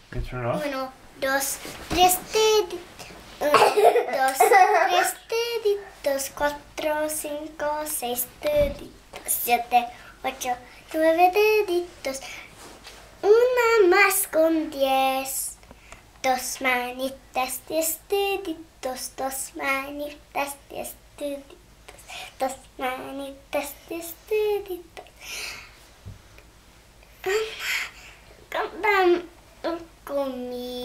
Uno, dos, tres deditos. Uno, dos, tres deditos. 4, 5, 6 deditos. 7, 8, 9 deditos. Una más con 10. 2 manitas, 10 deditos. 2 manitas, 10 deditos. 2 manitas, 10 deditos. Cantamos comida.